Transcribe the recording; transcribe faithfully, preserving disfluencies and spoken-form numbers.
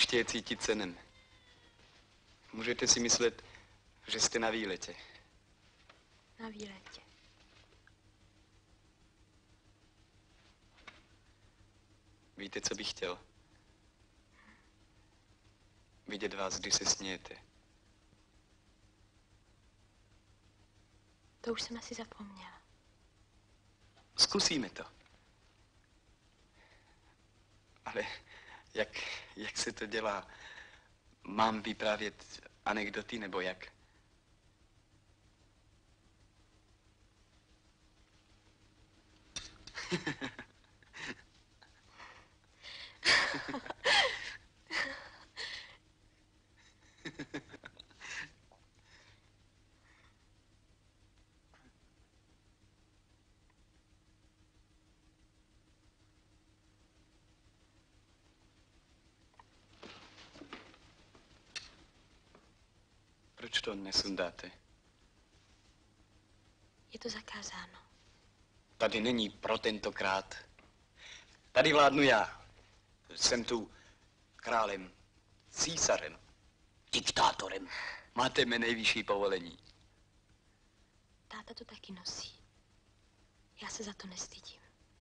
Ještě je cítit cenem. Můžete si myslet, že jste na výletě. Na výletě. Víte, co bych chtěl? Vidět vás, když se smějete. To už jsem asi zapomněla. Zkusíme to. Ale jak, jak se to dělá? Mám vyprávět anekdoty, nebo jak? Proč to nesundáte? Je to zakázáno. Tady není pro tentokrát. Tady vládnu já. Jsem tu králem, císařem, diktátorem. Máte mé nejvyšší povolení. Táta to taky nosí. Já se za to nestydím.